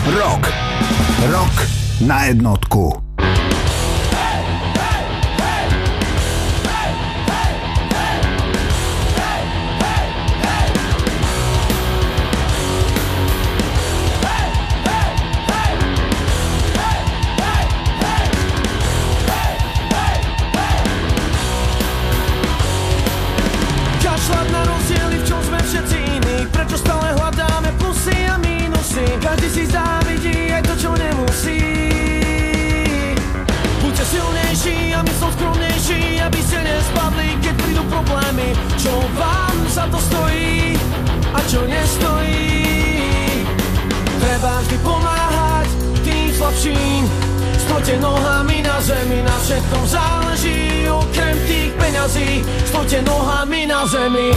Rok na jednotku. Kašľať na rozdiely, v čom sme všetci iní. Prečo stále hľadáme plusy a mínusy? Každý si závidí aj to, čo nemusí. Buďte silnejší a my som skromnejší, aby ste nespadli, keď prídu problémy. Čo vám za to stojí a čo nestojí? Treba vždy pomáhať tým slabším. Stojte nohami na zemi, na všetkom záleží. Okrem tých peňazí, stojte nohami na zemi.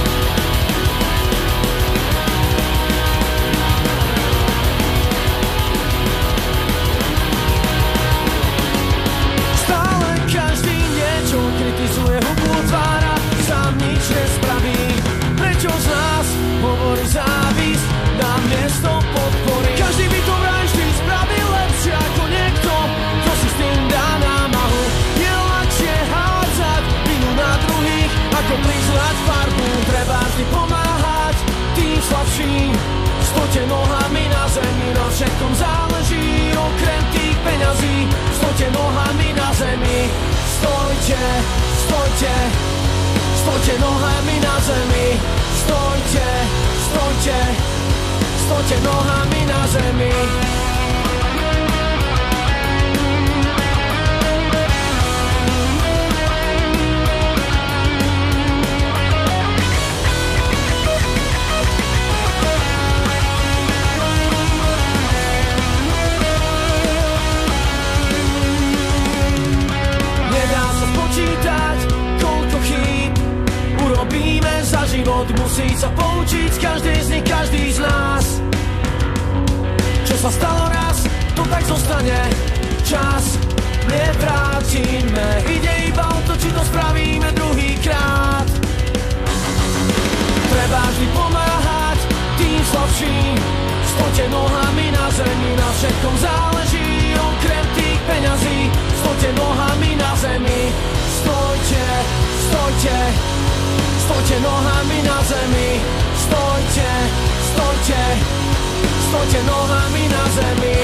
Stále každý niečo kritizuje, hubu otvára, sám nič nespraví. Prečo z nás hovorí závisť na miesto podpory? Každý by to vraj vždy spravil lepšie ako niekto, kto si s tým dá námahu. Je ľahšie hádzať vinu na druhých, ako priznať farbu. Treba vždy pomáhať tým slabším. Stojte nohami na zemi, na všetkom záleží. Okrem tých peňazí, stojte nohami na zemi. Stojte, stojte, stojte nohami na zemi. Stojte, stojte, stojte nohami na zemi. 'Koľko chýb urobíme za život, musí sa poučiť každý z nich, každý z nás. Čo sa stalo raz, to tak zostane. Čas nevrátime, ide iba o to, či to spravíme druhýkrát. Treba vždy pomáhať tým slabším. Stojte nohami na zemi, na všetkom záleží. Okrem tých peňazí, stojte nohami na zemi. Stojte, stojte, stojte nohami na zemi. Stojte, stojte, stojte nohami na zemi.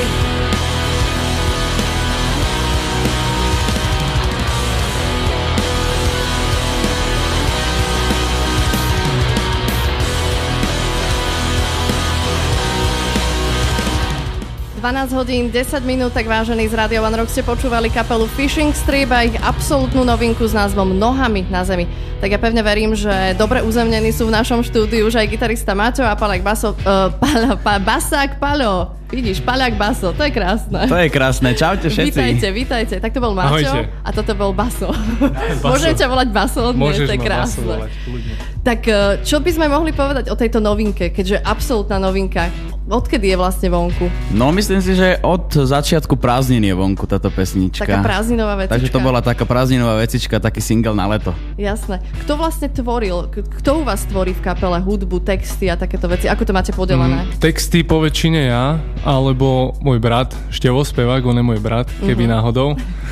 hodín 10 minút, tak vážení z Rádia One Rock ste počúvali kapelu Fishing Strip a ich absolútnu novinku s názvom Nohami na zemi. Tak ja pevne verím, že dobre uzemnení sú v našom štúdiu už aj gitarista Maťo a Paľák Baso, Basák Paľo. Vidíš, Paľák Baso, to je krásne. To je krásne, čaute všetci. Vítajte. Tak to bol Maťo. Ahojte. A toto bol Baso. Môžem ťa volať Baso? Môžeš to je ma krásne. Baso volať, kľudne. Tak čo by sme mohli povedať o tejto novinke, keďže absolútna novinka? Odkedy je vlastne vonku? No myslím si, že od začiatku prázdnin je vonku táto pesnička. Taká prázdninová vecička. Takže to bola taká prázdninová vecička, taký single na leto. Jasné. Kto vlastne tvoril? Kto u vás tvorí v kapele hudbu, texty a takéto veci? Ako to máte podelené? Texty po väčšine ja, alebo môj brat, Števo spevák, on je môj brat, keby náhodou.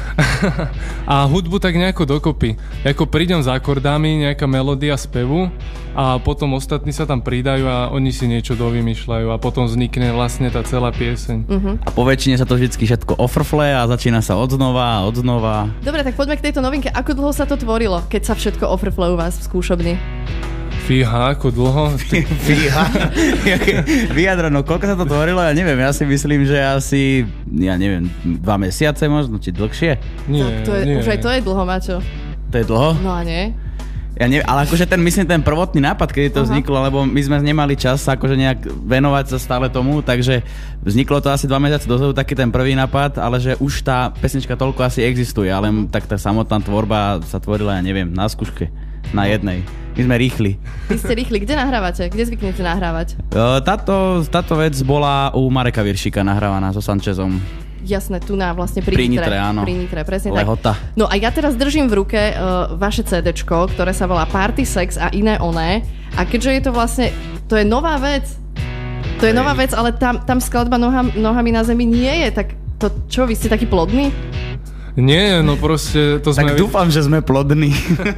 A hudbu tak nejako dokopy. Ako prídem s akordami, nejaká melódia spevu a potom ostatní sa tam pridajú a oni si niečo dovymýšľajú a potom vznikne vlastne tá celá pieseň. A po väčšine sa to vždycky všetko ofrfle a začína sa odznova. Dobre, tak poďme k tejto novinke. Ako dlho sa to tvorilo, keď sa všetko ofrfle u vás v skúšobni? Fíha, ako dlho? Fíha? Vyjadro, no koľko sa to tvorilo? Ja neviem, ja si myslím, že asi, 2 mesiace možno, či dlhšie. Nie. Už aj to je dlho, Maťo. To je dlho? No a nie? Ja neviem, ale akože ten prvotný nápad, kedy to vzniklo, lebo my sme nemali čas akože nejak venovať sa stále tomu, takže vzniklo to asi 2 mesiace dozadu, taký ten prvý nápad, ale že už tá pesnička toľko asi existuje, ale tak tá samotná tvorba sa tvorila, ja neviem, na skúške, na jednej. My sme rýchli. Vy ste rýchli. Kde nahrávate? Kde zvyknete nahrávať? Táto vec bola u Mareka Viršíka nahrávaná so Sanchezom. Jasné, tu na vlastne pri Nitre. Áno. Pri Nitre, presne Lehota. tak. No a ja teraz držím v ruke vaše CDčko, ktoré sa volá Party Sex a iné oné. A keďže je to vlastne, to je nová vec. To je nová vec, ale tam skladba nohami na zemi nie je, tak to čo, vy ste taký plodný? Nie, no proste to sme... Tak dúfam, že sme plodní.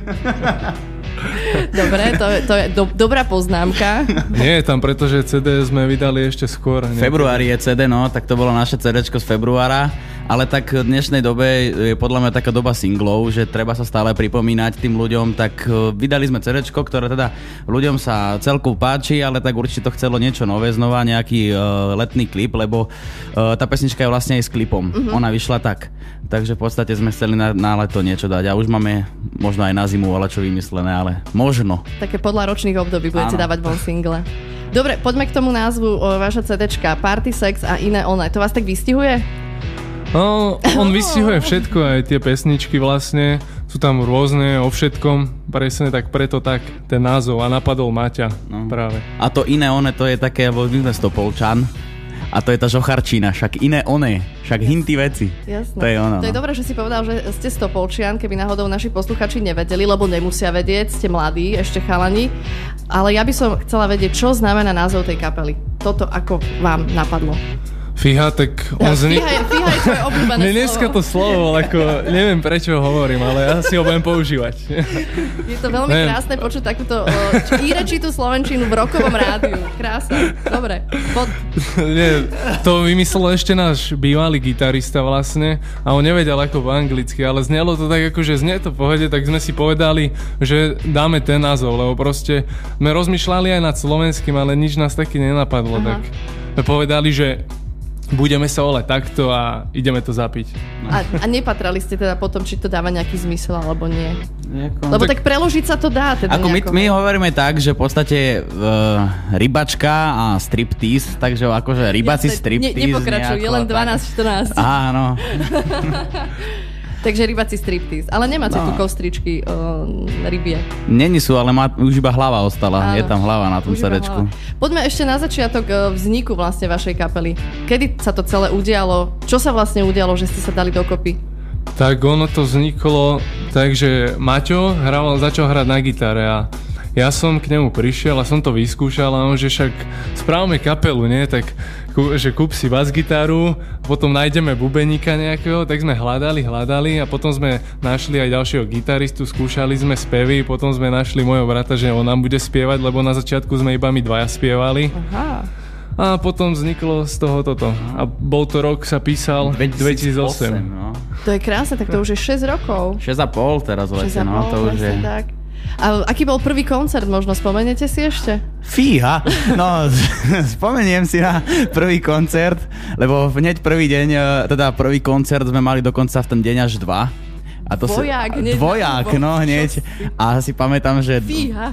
Dobre, to je dobrá poznámka. Nie, tam pretože CD sme vydali ešte skôr. V februári je CD, no, tak to bolo naše CDčko z februára, ale tak v dnešnej dobe je podľa mňa taká doba singlov, že treba sa stále pripomínať tým ľuďom, tak vydali sme CDčko, ktoré teda ľuďom sa celku páči, ale tak určite to chcelo niečo nové znova, nejaký letný klip, lebo tá pesnička je vlastne aj s klipom. Ona vyšla tak. Takže v podstate sme chceli na leto niečo dať a už máme možno aj na zimu ale čo vymyslené, ale možno. Také podľa ročných období budete dávať von single. Dobre, poďme k tomu názvu vaša CDčka. Party, sex a iné one. To vás tak vystihuje? No, on vystihuje všetko, aj tie pesničky vlastne. Sú tam rôzne o všetkom. Presne tak preto tak ten názov. A napadol Maťa práve. A to iné one, to je také, lebo my sme z Topolčan. A to je tá žocharčina, však iné one, však hinty veci. Jasné. To je ono. To je dobré, že si povedal, že ste z Topolčian, keby náhodou naši posluchači nevedeli, lebo nemusia vedieť, ste mladí, ešte chalani. Ale ja by som chcela vedieť, čo znamená názov tej kapely. Toto ako vám napadlo? Fíha, tak on Fíha je tvoje obľúbené slovo. Dneska to slovo, ako neviem prečo ho hovorím, ale ja si ho budem používať. Je to veľmi krásne počuť takúto írečitú slovenčinu v rokovom rádiu. Krásne. Dobre. Nie, to vymyslel ešte náš bývalý gitarista vlastne a on nevedel ako po anglicky, ale znelo to tak ako, že znie to v pohode, tak sme si povedali, že dáme ten názov, lebo proste sme rozmýšľali aj nad slovenským, ale nič nás taky nenapadlo. Tak sme povedali, že budeme sa volať takto a ideme to zapiť. No. A nepatrali ste teda potom, či to dáva nejaký zmysel alebo nie? Nejako... Lebo tak preložiť sa to dá teda ako my hovoríme tak, že v podstate rybačka a striptease, takže akože rybaci striptease. Nepokračuj, je len 12-14. Áno. Takže rybaci striptease. Ale nemáte tu kostričky rybie. Není sú, ale už iba hlava ostala. Áno, je tam hlava na tom CDčku. Poďme ešte na začiatok vzniku vlastne vašej kapely. Kedy sa to celé udialo? Čo sa vlastne udialo, že ste sa dali dokopy? Tak ono to vzniklo tak, že Maťo začal hrať na gitare a ja som k nemu prišiel a som to vyskúšal a on, že však správame kapelu, nie? Tak že kúp si bas-gitaru, potom nájdeme bubeníka nejakého, tak sme hľadali a potom sme našli aj ďalšieho gitaristu, skúšali sme spevy, potom sme našli môjho brata, že on nám bude spievať, lebo na začiatku sme iba my dvaja spievali. Aha. A potom vzniklo z toho toto. A bol to rok, sa písal 2008. No. To je krásne, tak to už je 6 rokov. 6,5 teraz vlastne, no to už je. Tak. A aký bol prvý koncert, možno spomeniete si ešte? Fíha, no spomeniem si na prvý koncert, lebo hneď prvý deň, teda prvý koncert sme mali dokonca v ten deň až 2. A to dvoják, no hneď. A si pamätám, že... Fíha.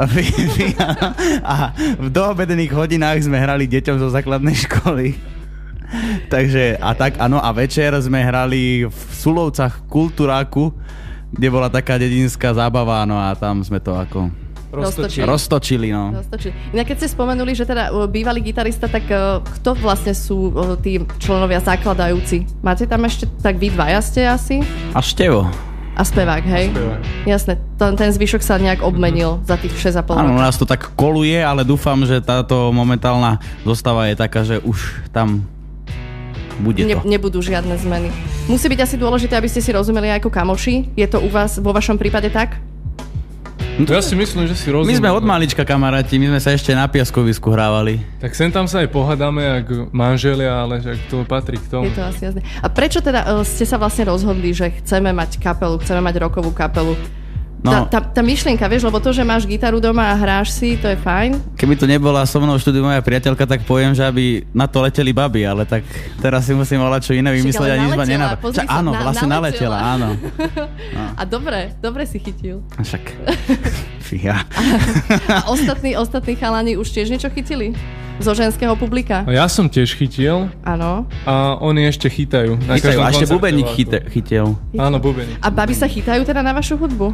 A v doobedných hodinách sme hrali deťom zo základnej školy. Takže, a tak, áno, a večer sme hrali v Sulovcach Kultúráku, kde bola taká dedinská zábava, no a tam sme to ako roztočili, no. Inak keď ste spomenuli, že teda bývalý gitarista, tak kto vlastne sú tí členovia zakladajúci? Máte tam ešte, tak vy dvaja ste asi? A Števo. A spevák, hej? Spevák. Jasné, ten zvyšok sa nejak obmenil za tých 6,5 rokov. Áno, nás to tak koluje, ale dúfam, že táto momentálna zostava je taká, že už tam bude to. Nebudú žiadne zmeny. Musí byť asi dôležité, aby ste si rozumeli ako kamoši. Je to u vás, vo vašom prípade tak? Ja si myslím, že si rozumieme. My sme od malička kamaráti, my sme sa ešte na piaskovisku hrávali. Tak sem tam sa aj pohádame, ako manželia, ale že to patrí k tomu. Je to asi jasné. A prečo teda ste sa vlastne rozhodli, že chceme mať kapelu, chceme mať rockovú kapelu? No. Tá myšlienka, vieš, lebo to, že máš gitaru doma a hráš si, to je fajn. Keby tu nebola so mnou v štúdiu moja priateľka, tak poviem, že aby na to leteli baby, ale tak teraz si musím volať čo iné vymysleť a nič ma nenapadá. Áno, vlastne naletela, áno. No. A dobre si chytil. Však, fíha. A ostatní chalani už tiež niečo chytili? Zo ženského publika? Ja som tiež chytil. Áno. A oni ešte chytajú. A ešte bubeník chytil. Áno, bubeník. A baby sa chytajú teda na vašu hudbu?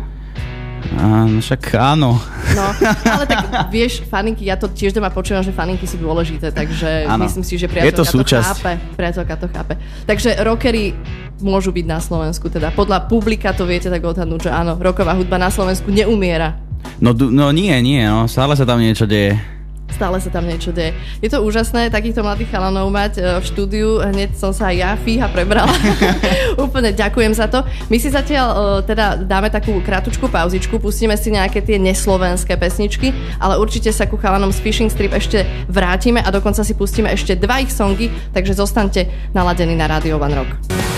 Však áno. No, ale tak vieš, faninky, ja to tiež doma počúvam, že faninky sú dôležité, takže myslím si, že priateľka to chápe. Takže rockery môžu byť na Slovensku, teda podľa publika to viete tak odhadnúť, že áno, rocková hudba na Slovensku neumiera. No nie, no, stále sa tam niečo deje. Stále sa tam niečo deje. Je to úžasné, takýchto mladých chalanov mať v štúdiu. Hneď som sa aj ja, fíha, prebrala. Úplne ďakujem za to. My si zatiaľ teda dáme takú krátučku pauzičku, pustíme si nejaké tie neslovenské pesničky, ale určite sa ku chalanom z Fishing Strip ešte vrátime a dokonca si pustíme ešte 2 ich songy, takže zostaňte naladení na Rádio One Rock.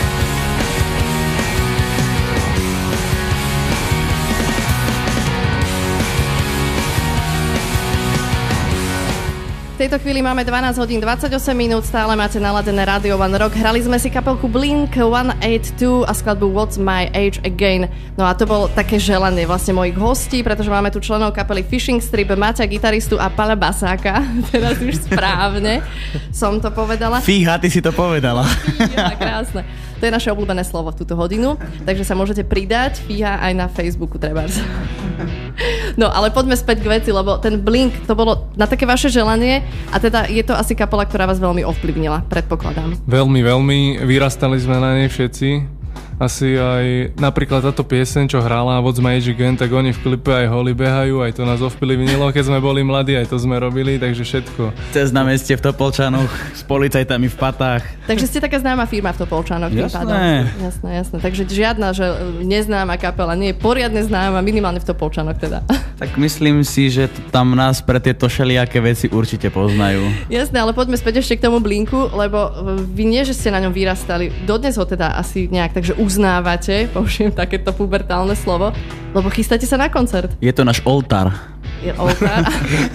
V tejto chvíli máme 12 hodín 28 minút, stále máte naladené Rádio One Rock. Hrali sme si kapelku Blink-182 a skladbu What's My Age Again. No a to bolo také želanie vlastne mojich hostí, pretože máme tu členov kapely Fishing Strip, Maťa gitaristu a Pala basáka. Teraz už správne som to povedala. Fíha, ty si to povedala. Fíha, krásne. To je naše obľúbené slovo v túto hodinu, takže sa môžete pridať, fíha, aj na Facebooku trebárs. No, ale poďme späť k veci, lebo ten Blink, to bolo na také vaše želanie a teda je to asi kapela, ktorá vás veľmi ovplyvnila, predpokladám. Veľmi, veľmi. Vyrastali sme na nej všetci. Asi aj napríklad táto pieseň, čo hrála What's My Age Again, tak oni v klipe aj holi behajú, aj to nás ovplyvnilo, keď sme boli mladí, aj to sme robili, takže všetko. Cez na meste v Topolčanoch s policajtami v patách. Takže ste taká známa firma v Topolčanoch. Jasné. Jasné. Takže žiadna, že neznáma kapela, nie je poriadne známa, minimálne v Topolčanoch teda. Tak myslím si, že tam nás pre tieto všelijaké veci určite poznajú. Jasné, ale poďme späť ešte k tomu Blinku, lebo vy nie, že ste na ňom vyrastali, dodnes ho teda asi nejak takže uznávate, použijem takéto pubertálne slovo, lebo chystáte sa na koncert. Je to náš oltár. Je oltár.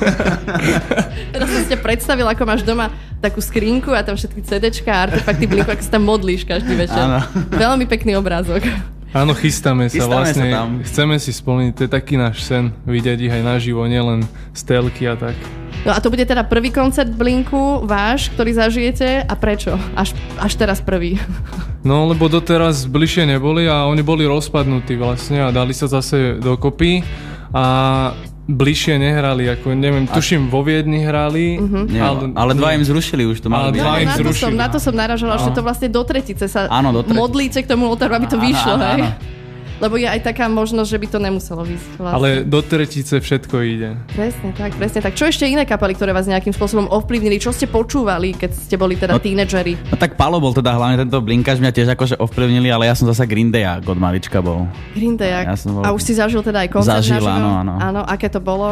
Teraz som si ťa predstavil, ako máš doma takú skrinku a tam všetky CDčka a artefakty Blinku, ako sa tam modlíš každý večer. Áno. Veľmi pekný obrázok. Áno, chystáme sa vlastne. Sa tam. Chceme si splniť, to je taký náš sen, vidieť ich aj naživo, nielen z telky a tak. No a to bude teda prvý koncert Blinku váš, ktorý zažijete a prečo? Až teraz prvý. No, lebo doteraz bližšie neboli a oni boli rozpadnutí vlastne a dali sa zase dokopy a bližšie nehrali, ako neviem, tuším vo Viedni hrali. Ale 2 im zrušili už, to mali byť. Na to som naražala, že to vlastne do tretice sa modlíte k tomu oltáru, aby to vyšlo, hej? Lebo je aj taká možnosť, že by to nemuselo výsť. Vlastne. Ale do tretice všetko ide. Presne tak. Čo ešte iné kapely, ktoré vás nejakým spôsobom ovplyvnili? Čo ste počúvali, keď ste boli teda tínedžeri? No tak Palo bol teda hlavne tento Blinkač, mňa tiež akože ovplyvnili, ale ja som zasa Green Dayák od malička bol. Green Dayák. A už si zažil teda aj koncert? Zažil, áno. Áno, aké to bolo?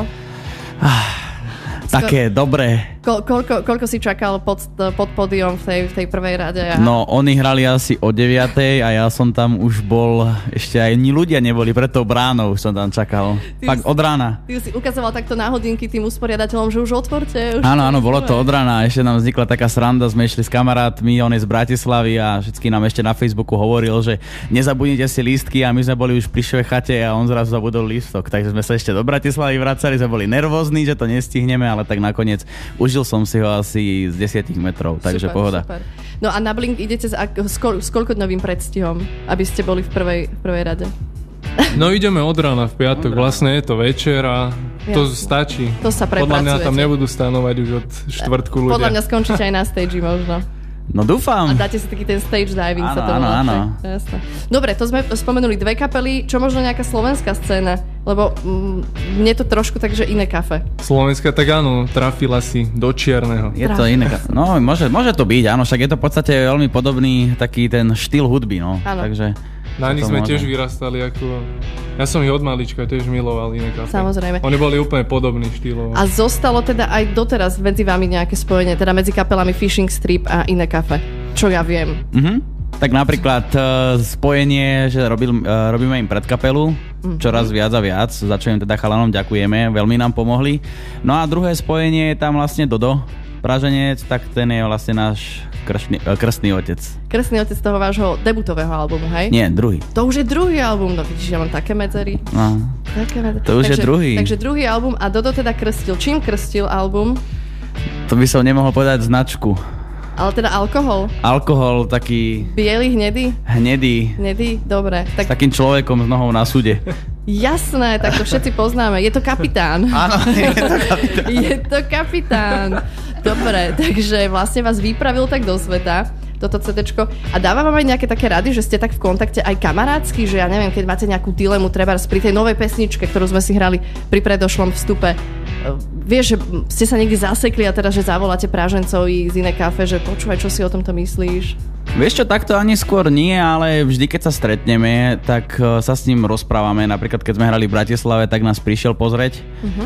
Také dobré. Koľko si čakal pod pódium v tej prvej rade? No, oni hrali asi o 9:00 a ja som tam už bol, ešte aj ľudia neboli, pred tou bránou som tam čakal. Fakt od rána. Ty si ukazoval takto na hodinky tým usporiadateľom, že už otvorte. Áno, bolo to od rána. Ešte nám vznikla taká sranda, sme išli s kamarátmi, on je z Bratislavy a všetky nám ešte na Facebooku hovoril, že nezabudnite si lístky a my sme boli už pri švechate a on zrazu zabudol lístok. Takže sme sa ešte do Bratislavy vracali, sme boli nervózni, že to nestihneme, ale tak nakoniec užil som si ho asi z 10 metrov, takže super, pohoda. Super. No a na Blink idete s koľkodňovým predstihom, aby ste boli v prvej rade? No ideme od rána v piatok, vlastne je to večer a to stačí. To sa prepracujete. Podľa mňa tam nebudú stanovať už od štvrtku ľudia. Podľa mňa skončíte aj na stage možno. No dúfam. A dáte si taký ten stage diving, sa to volá. Áno. Dobre, to sme spomenuli 2 kapely. Čo možno nejaká slovenská scéna? Lebo mne to trošku takže iné kafe. Slovenská, tak áno, trafila si do čierneho. Je to iné kafe. No, môže to byť, áno, však je to v podstate veľmi podobný taký ten štýl hudby, no. Áno. Takže na nich sme tiež vyrastali ako... Ja som ich od malička tiež miloval iné kafe. Samozrejme. Oni boli úplne podobní štýlov. A zostalo teda aj doteraz medzi vami nejaké spojenie, teda medzi kapelami Fishing Strip a iné kafe, čo ja viem. Tak napríklad spojenie, že robíme im predkapelu, čoraz viac a viac, za čo im teda chalanom ďakujeme, veľmi nám pomohli. No a druhé spojenie je tam vlastne Dodo Praženec, tak ten je vlastne náš krstný otec. Krstný otec toho vášho debutového albumu, hej? Nie, druhý. To už je druhý album, no vidíš, ja mám také medzery. No, to už je druhý. Takže druhý album a Dodo teda krstil. Čím krstil album? To by som nemohol povedať značku. Ale teda alkohol? Alkohol taký... Bielý, hnedý? Hnedý, dobre. Tak... S takým človekom s nohou na súde. Jasné, tak to všetci poznáme. Je to kapitán. Áno, je to kapitán. Je to kapitán. Dobre, takže vlastne vás vypravil tak do sveta toto CDčko. A dáva vám aj nejaké také rady, že ste tak v kontakte aj kamarátsky, že ja neviem, keď máte nejakú dilemu trebárs pri tej novej pesničke, ktorú sme si hrali pri predošlom vstupe, vieš, že ste sa niekde zasekli a teraz, že zavoláte Pražencovi z Iné kafe, že počúvaj, čo si o tomto myslíš? Vieš čo, takto ani skôr nie, ale vždy, keď sa stretneme, tak sa s ním rozprávame. Napríklad, keď sme hrali v Bratislave, tak nás prišiel pozrieť.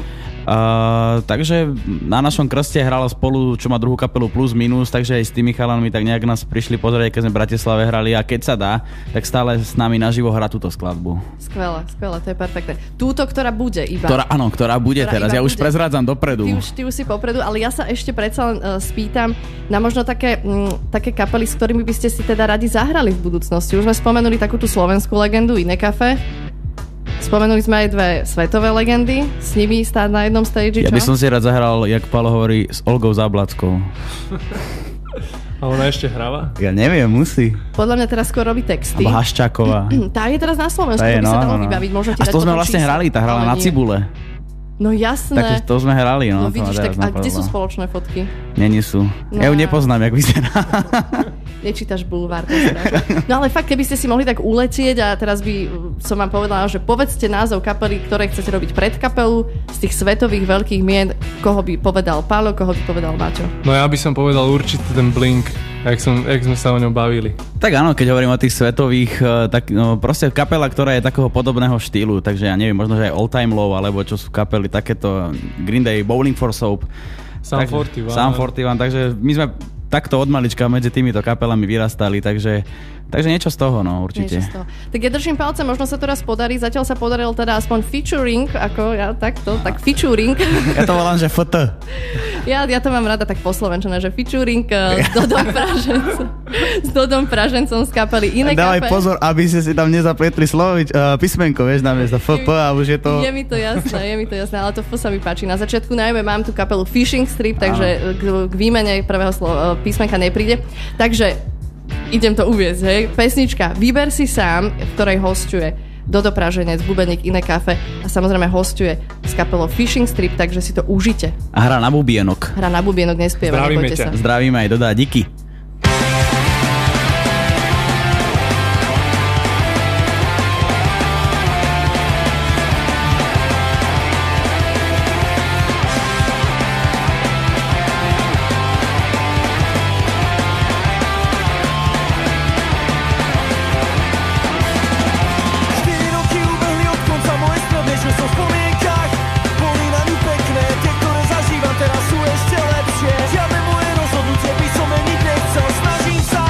Takže na našom krste hrala spolu, čo má druhú kapelu Plus Minus, takže aj s tými chalanmi tak nejak nás prišli pozrieť, keď sme v Bratislave hrali, a keď sa dá, tak stále s nami naživo hrá túto skladbu. Skvelé, to je perfektné. Túto, ktorá bude iba. Ktorá bude teraz. Ja už prezrádzam dopredu. Ty už si popredu, ale ja sa ešte predsa len spýtam na možno také kapely, s ktorými by ste si teda radi zahrali v budúcnosti. Už sme spomenuli takú tú slovenskú legendu Iné kafe. Spomenuli sme aj dve svetové legendy, s nimi stáť na jednom stage, čo? Ja by som si rád zahral, jak Pálo hovorí, s Olgou Záblackou. A ona ešte hráva? Ja neviem, musí. Podľa mňa teraz skôr robí texty. Alebo Haščáková. Tá je teraz na Slovensku, to by sa dalo vybaviť. A to sme vlastne hrali, tá hrala na Cibule. No jasné. Takže to sme hrali, no. No vidíš, tak a kde sú spoločné fotky? Nie sú. Ja ju nepoznám, jak vyzerá. Nečítaš bulvár, to je strašné. No ale fakt, keby ste si mohli tak uletieť a teraz by som vám povedala, že povedzte názov kapely, ktoré chcete robiť pred kapelu, z tých svetových veľkých mien, koho by povedal Pálo, koho by povedal Maťo. No ja by som povedal určite ten Blink, jak sme sa o ňom bavili. Tak áno, keď hovorím o tých svetových, tak no, proste kapela, ktorá je takého podobného štýlu, takže ja neviem, možno, že aj All Time Low, alebo čo sú kapely takéto, Green Day, Bowling for Soap, Sum 41, takže my sme takto od malička medzi týmito kapelami vyrastali, takže niečo z toho, no, určite. Tak ja držím palce, možno sa to raz podarí. Zatiaľ sa podaril teda aspoň featuring, ako ja takto, tak featuring. Ja to volám, že FT. Ja to mám rada tak poslovenčené, že featuring s Dodom Pražencom. S Dodom Pražencom z kapely Iné kafe. Dávaj pozor, aby ste si tam nezapletli písmenko, vieš, namiesto FP a už je to... Je mi to jasné, ale to F sa mi páči. Na začiatku najmä mám tú kapelu Fishing Strip, takže k výmene prvého písmenka nepríde. Takže idem to uviesť, hej. Pesnička Vyber si sám, v ktorej hosťuje Dodo Praženec, bubeník Iné kafe a samozrejme hosťuje s kapelou Fishing Strip, takže si to užite. A hra na bubienok. Nespieva, nebojte sa. Zdravíme aj Doda, díky. Žiadne moje rozhodnutie by som meniť nechcel. Snažím sa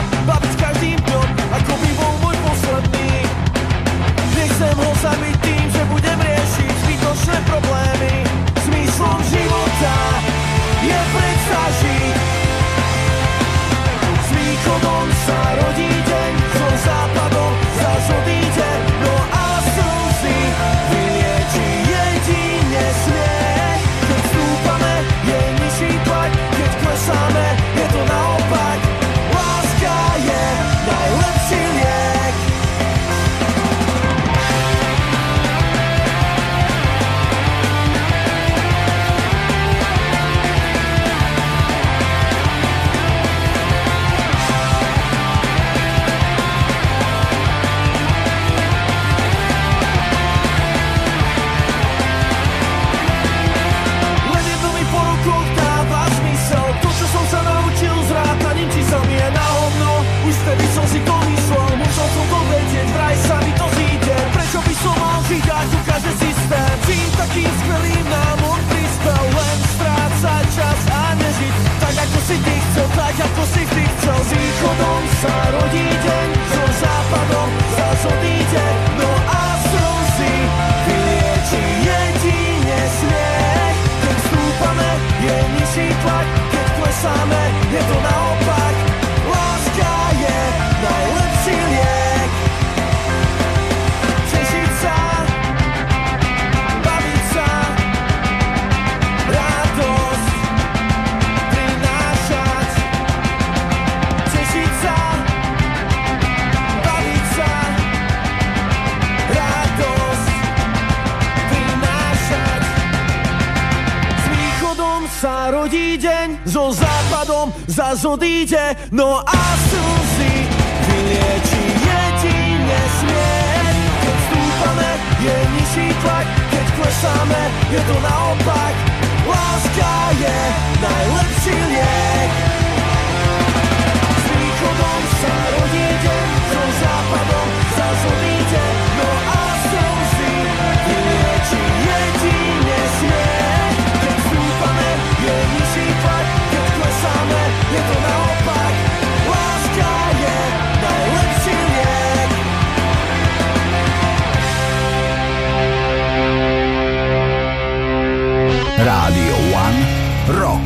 rodí deň, so západom zas odíde, no a slzy vylieči jedine smiech. Keď stúpame, je nižší tlak, keď klesáme, je to naopak. Láska je najlepší liek. S východom sa rodí deň, so západom zas odíde, no a slzy vylieči jedine smiech. Keď vstúpame, je nižší tlak, keď klesáme, je to naopak. Láska je najlepší liek. Rádio One Rock.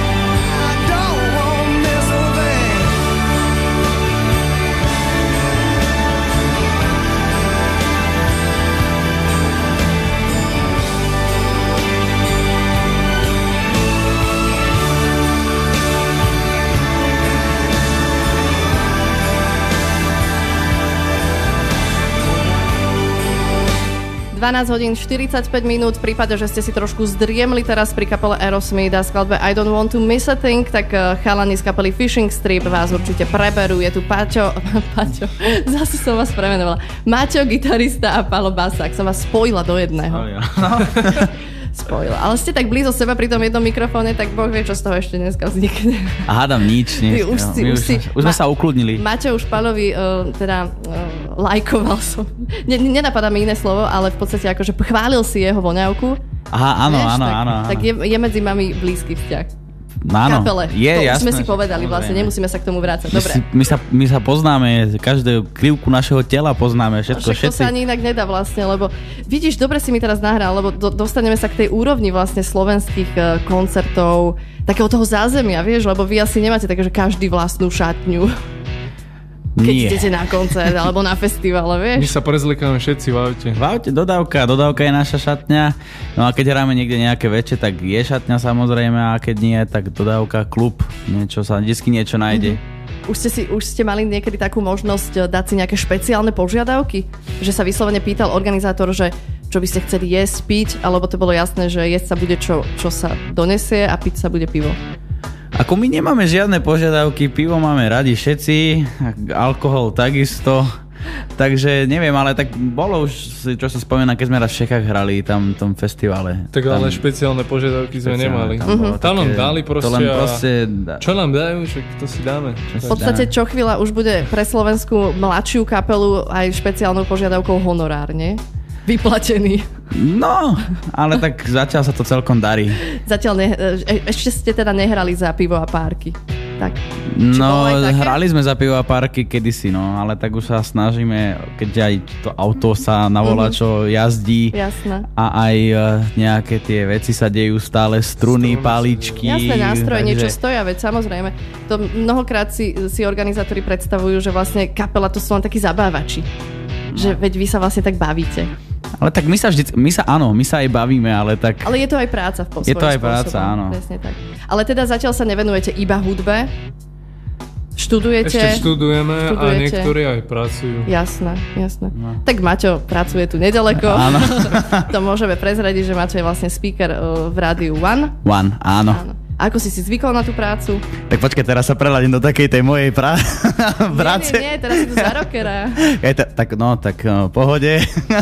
Hodín 45 minút. V prípade, že ste si trošku zdriemli teraz pri kapele Aerosmith a skladbe I Don't Want to Miss a Thing, tak chalani z kapely Fishing Strip vás určite preberú. Je tu Paťo, zase som vás premenovala. Maťo, gitarista a Palo basák. Som vás spojila do jedného. Spojila. Ale ste tak blízo seba pri tom jednom mikrofóne, tak Boh vie, čo z toho ešte dneska vznikne. A hádam nič. Už sme sa ukludnili. Maťo už Palovi lajkoval som. Nenapadá mi iné slovo, ale v podstate akože chválil si jeho voňavku. Aha, áno. Tak je medzi nami blízky vzťah. Áno, kapele. Je, to jasné, sme si povedali vlastne, nemusíme sa k tomu vrácať. Dobre. My sa poznáme, každú krivku našeho tela poznáme, všetko, všetci. To sa ani inak nedá vlastne, lebo vidíš, dobre si mi teraz nahral, lebo dostaneme sa k tej úrovni vlastne slovenských koncertov, takého toho zázemia, vieš, lebo vy asi nemáte také, že každý vlastnú šatňu. Keď idete na koncert alebo na festivale, vieš? My sa prezlikáme všetci v aute. V aute dodávka je naša šatňa. No a keď hráme niekde nejaké väčšie, tak je šatňa samozrejme, a keď nie, tak dodávka, klub, vždycky niečo nájde. Už ste mali niekedy takú možnosť dať si nejaké špeciálne požiadavky? Že sa vyslovene pýtal organizátor, že čo by ste chceli jesť, piť, alebo to bolo jasné, že jesť sa bude čo sa donesie a piť sa bude pivo? Ako my nemáme žiadne požiadavky, pivo máme radi všetci, alkohol takisto, takže neviem, ale tak bolo už, čo si spomínam, keď sme raz v Čechách hrali tam v tom festivale. Tak ale špeciálne požiadavky sme nemali. Tam nám dali proste čo nám dajú, však to si dáme. V podstate čo chvíľa už bude pre slovenskú mladšiu kapelu aj špeciálnou požiadavkou honorár, nie? Vyplatený. No, ale tak zatiaľ sa to celkom darí. Zatiaľ ešte ste teda nehrali za pivo a párky. Tak. No, hrali sme za pivo a párky kedysi, no, ale tak už sa snažíme, keďže aj to auto sa na volačo jazdí. Jasné. A aj nejaké tie veci sa dejú stále, struny, paličky. Jasné, nástroje, niečo stoja, veď samozrejme. To mnohokrát si organizátori predstavujú, že vlastne kapela to sú len takí zabávači. Že veď vy sa vlastne tak bavíte. Ale tak my sa aj bavíme, ale tak... Ale je to aj práca v svojom Je to aj práca, spôsobom. áno. Presne tak. Ale teda zatiaľ sa nevenujete iba hudbe? Študujete? Ešte študujeme a niektorí aj pracujú. Jasné. No. Tak Maťo pracuje tu nedaleko. Áno. To môžeme prezradiť, že Maťo je vlastne speaker v rádiu One. One, áno. A ako si zvykol na tú prácu? Tak počkaj, teraz sa preladím do takej tej mojej práce. Nie, teraz si tu za rockera. Tak pohode.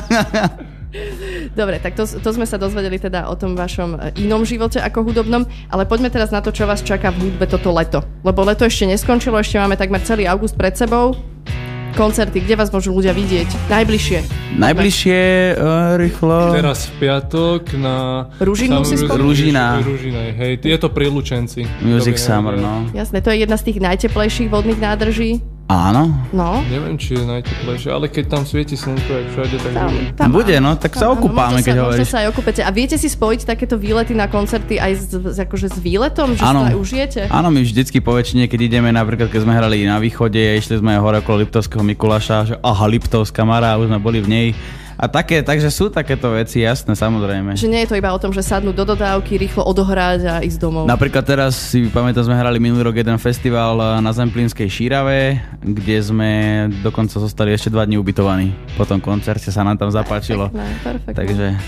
Dobre, tak to sme sa dozvedeli teda o tom vašom inom živote ako hudobnom, ale poďme teraz na to, čo vás čaká v hudbe toto leto. Lebo leto ešte neskončilo, ešte máme takmer celý august pred sebou. Koncerty, kde vás môžu ľudia vidieť? Najbližšie rýchlo. Teraz v piatok na... Ružinu si spomínal? Ružina, hej. Je to pri Lučenci. Music Summer, no. Jasné, to je jedna z tých najteplejších vodných nádrží. Áno. No. Neviem, či je najteplejšie, ale keď tam svieti slnko, jak všade, tak bude. No, tak sa okúpame, keď hovoríš. Možno sa aj okúpete. A viete si spojiť takéto výlety na koncerty aj s výletom, že sa aj užijete? Áno, my vždycky po väčšine, keď ideme, napríklad keď sme hrali na východe, išli sme hore okolo Liptovského Mikuláša, že Liptovská Mara, už sme boli v nej. A takže sú takéto veci, jasné, samozrejme. Že nie je to iba o tom, že sadnúť do dodávky, rýchlo odohrať a ísť domov. Napríklad teraz si pamätám, sme hrali minulý rok jeden festival na Zemplínskej Šírave, kde sme dokonca zostali ešte 2 dní ubytovaní. Po tom koncerte sa nám tam zapáčilo. Perfektné. Takže...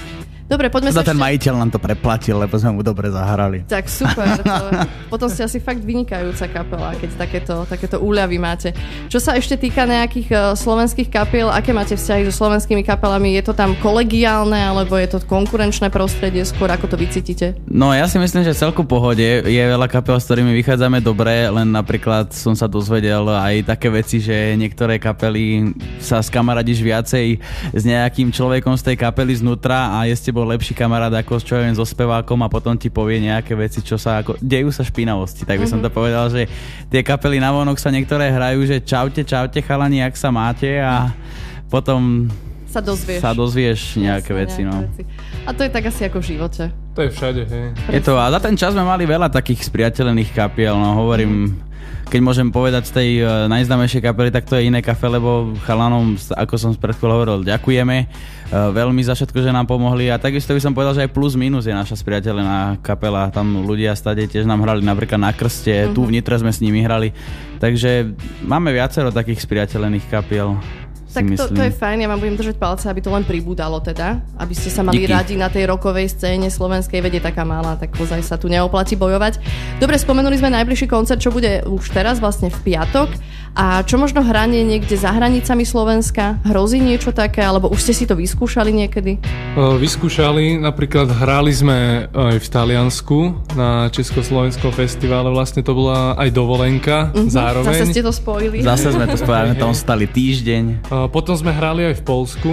Dobre, poďme sa ten majiteľ nám to preplatil, lebo sme mu dobre zahrali. Tak super. Potom ste asi fakt vynikajúca kapela, keď takéto úľavy máte. Čo sa ešte týka nejakých slovenských kapiel, aké máte vzťahy so slovenskými kapelami? Je to tam kolegiálne, alebo je to konkurenčné prostredie skôr? Ako to vycítite? No ja si myslím, že celku pohode. Je veľa kapel, s ktorými vychádzame dobre, len napríklad som sa dozvedel aj také veci, že niektoré kapely sa skamaradíš viacej s nejakým človekom z tej kapely znútra a je bol lepší kamarát ako čo viem so spevákom a potom ti povie nejaké veci, čo sa ako dejú sa špinavosti. Tak by som to povedal, že tie kapely navonok sa niektoré hrajú, že čaute chalani, jak sa máte a potom sa dozvieš nejaké veci. No. A to je tak asi ako v živote. To je všade, hej. Je to, a za ten čas sme mali veľa takých spriateľených kapiel, no hovorím, keď môžem povedať z tej najznámejšej kapely, tak to je Iné kafe, lebo chalanom, ako som pred chvíľou hovoril, ďakujeme veľmi za všetko, že nám pomohli a takisto by som povedal, že aj plus minus je naša spriateľená kapela, tam ľudia stade tiež nám hrali napríklad na Krste, tu v Nitre sme s nimi hrali, takže máme viacero takých spriateľených kapiel. Tak to je fajn, ja vám budem držať palce, aby to len pribúdalo teda, aby ste sa mali radi na tej rockovej scéne slovenskej, vedie taká malá, tak ozaj sa tu neoplatí bojovať. Dobre, spomenuli sme najbližší koncert, čo bude už teraz, vlastne v piatok. A čo možno hranie niekde za hranicami Slovenska? Hrozí niečo také, alebo už ste si to vyskúšali niekedy? Vyskúšali, napríklad hrali sme aj v Taliansku na Československom festivale, vlastne to bola aj dovolenka zároveň. Zase ste to spojili. Zase sme to spojili, tam stali týždeň. Potom sme hrali aj v Poľsku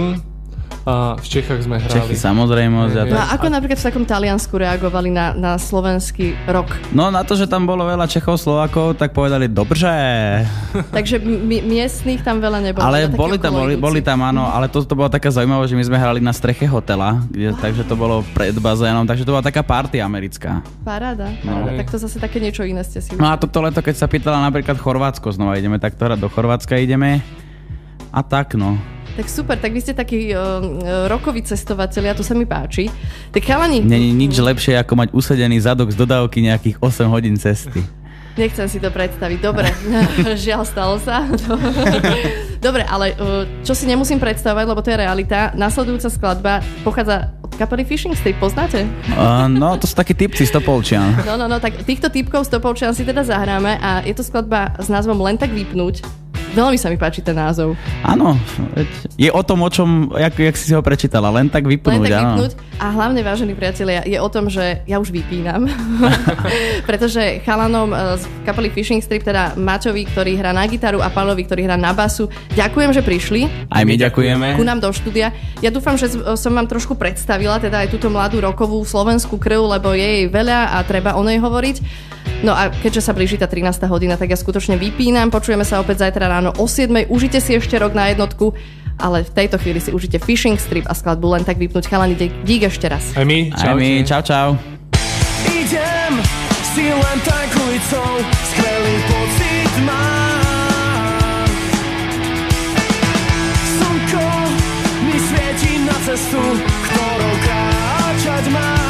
a v Čechách sme hrali. Čechy samozrejme. No a ako napríklad v takom Taliansku reagovali na slovenský rok? No na to, že tam bolo veľa Čechov, Slovákov, tak povedali dobře. Takže miestnych tam veľa nebolo. Ale boli tam, áno, ale to bola taká zaujímavá, že my sme hrali na streche hotela, takže to bolo pred bazénom, takže to bola taká party americká. Paráda. Tak to zase také niečo iné ste si. No a toto leto, keď sa pýtala napríklad Chorvátsko, znova ideme takto hrať do Chorvátska ideme. A tak, no. Tak super, tak vy ste takí rockoví cestovatelia, to sa mi páči. Tak chalani... Není nič lepšie, ako mať usedený zadok z dodávky nejakých 8 hodín cesty. Nechcem si to predstaviť. Dobre, žiaľ, stalo sa. Dobre, ale čo si nemusím predstavovať, lebo to je realita, nasledujúca skladba pochádza od kapely Fishing Strip, poznáte? No, to sú takí typci z Topolčian. No, tak týchto typkov z Topolčian si teda zahráme a je to skladba s názvom Len tak vypnúť. Veľmi sa mi páči ten názov. Áno, je o tom, o čom, jak si ho prečítala, len tak vypnúť. Len tak vypnúť. A hlavne, vážení priatelia, je o tom, že ja už vypínam. Pretože chalanom z kapely Fishing Strip, teda Maťovi, ktorý hrá na gitaru a Pavlovi, ktorý hrá na basu, ďakujem, že prišli. Aj my ďakujeme. Ku nám do štúdia. Ja dúfam, že som vám trošku predstavila teda aj túto mladú rockovú slovenskú krv, lebo je jej veľa a treba o nej hovoriť. No a keďže sa blíži tá 13. hodina, tak ja skutočne vypínam. Počujeme sa opäť zajtra ráno o 7:00. Užite si ešte rok na jednotku, ale v tejto chvíli si užite Fishing Strip a skladbu Len tak vypnúť. Chalani, dík ešte raz. Aj my, čau. Idem si len tak ulicou, skvelý pocit mám. Slnko mi svieti na cestu, ktorou kráčať mám.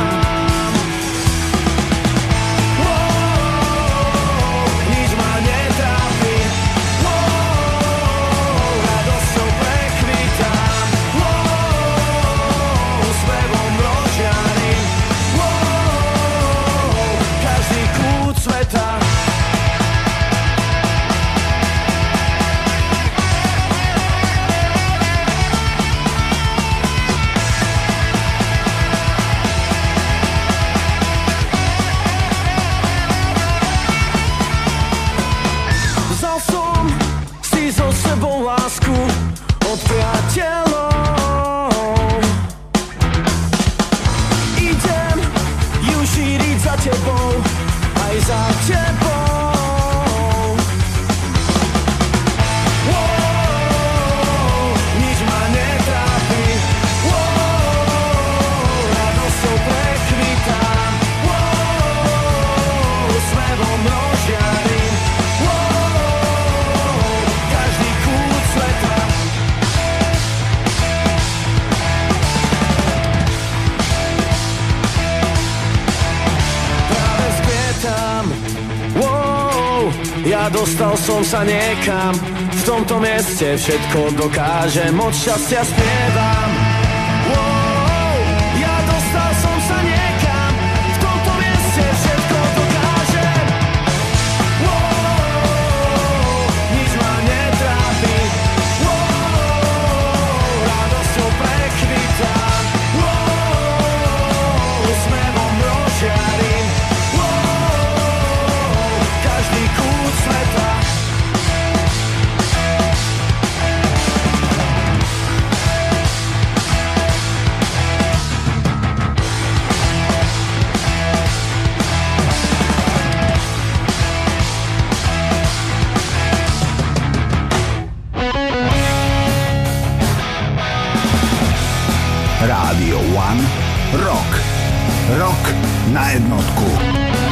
Od priateľov idem ju šíriť za tebou, aj za tebou. Nič ma netrápi, radosťou prekvitám, smevom rozžiarím, každý kút sveta. Ja dostal som sa niekam, v tomto mieste všetko dokážem, od šťastia spievam. Rádio One Rock. Rock na jednotku.